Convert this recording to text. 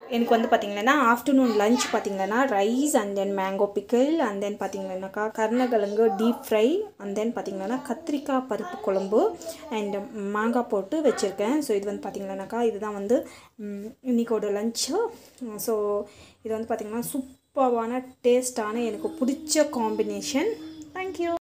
எனக்கு வந்து பார்த்திங்கன்னா ஆஃப்டர்நூன் லஞ்ச் பார்த்திங்கன்னா rice and then mango pickle and then பார்த்திங்கன்னாக்கா கருணக்கிழங்கு டீப் ஃப்ரை அண்ட் தென் பார்த்திங்கன்னா கத்திரிக்காய் பருப்பு குழம்பு அண்ட் மாங்காய் போட்டு வச்சுருக்கேன். ஸோ இது வந்து பார்த்திங்கன்னாக்கா இதுதான் வந்து இன்றைக்கோட லஞ்சு. ஸோ இது வந்து பார்த்திங்கன்னா சூப்பரான டேஸ்டான எனக்கு பிடிச்ச காம்பினேஷன். தேங்க்யூ.